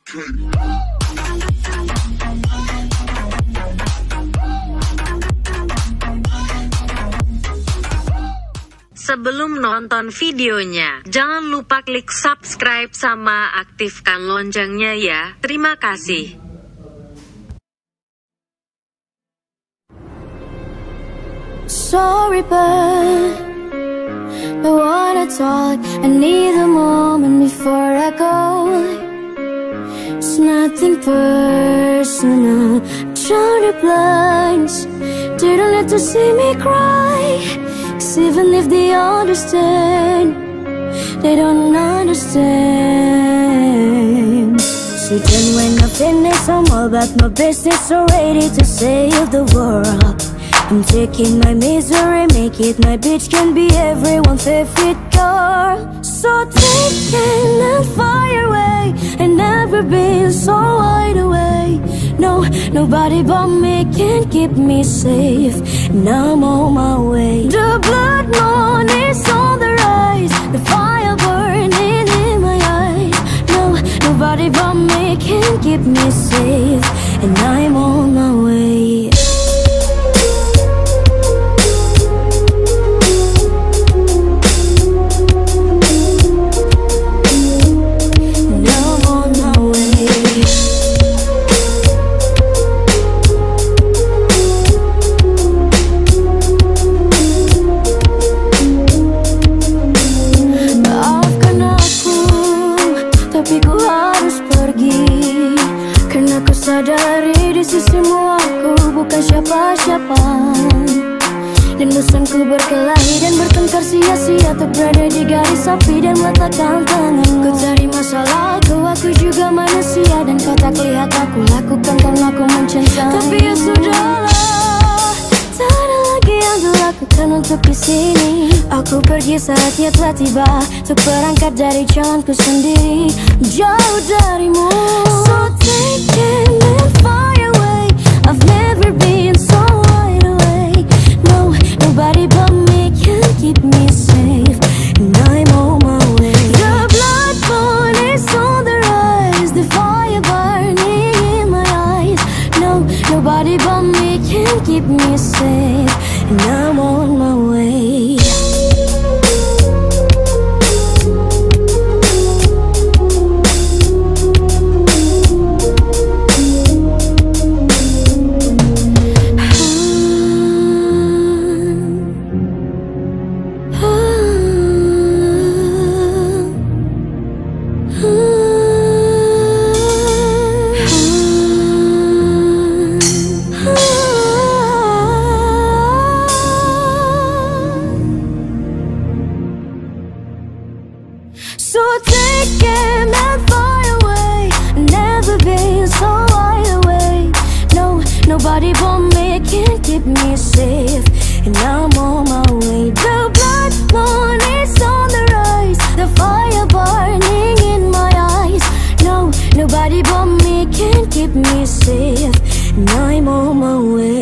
Sebelum nonton videonya, jangan lupa klik subscribe sama aktifkan loncengnya ya. Terima kasih. Sorry, but I wanna talk. I need a moment before I go. It's nothing personal. Draw the blinds. They don't need to see me cry. 'Cause even if they understand, they don't understand. So then when I finish, I'm all about my business, so ready to save the world. I'm taking my misery, make it my bitch, can be everyone's favorite girl. So taking that fire away, and never been so wide away. No, nobody but me can keep me safe. Now I'm on my way. The blood moon is on the rise, the fire burning in my eyes. No, nobody but me can keep me safe, and I'm on my way. Sadari di sisimu aku bukan siapa-siapa, dan dosanku berkelahi dan bertengkar sia-sia, untuk berada di garis api dan meletakkan tanganmu. Kau cari masalahku, aku juga manusia, dan kau tak lihat aku lakukan karena aku mencintai. Tapi ya sudahlah, tak ada lagi yang dilakukan untuk di sini. Aku pergi saat ia telah tiba, untuk berangkat dari jalanku sendiri, jauh darimu. So taking that fire away, I've never been so wide away. No, nobody but me can keep me safe, and I'm on my way. The blood moon is on the rise, the fire burning in my eyes. No, nobody but me can keep me safe, and I'm on my way. So taking that fire away, never been so wide away. No, nobody but me can keep me safe, and I'm on my way. The blood moon is on the rise, the fire burning in my eyes. No, nobody but me can keep me safe, and I'm on my way.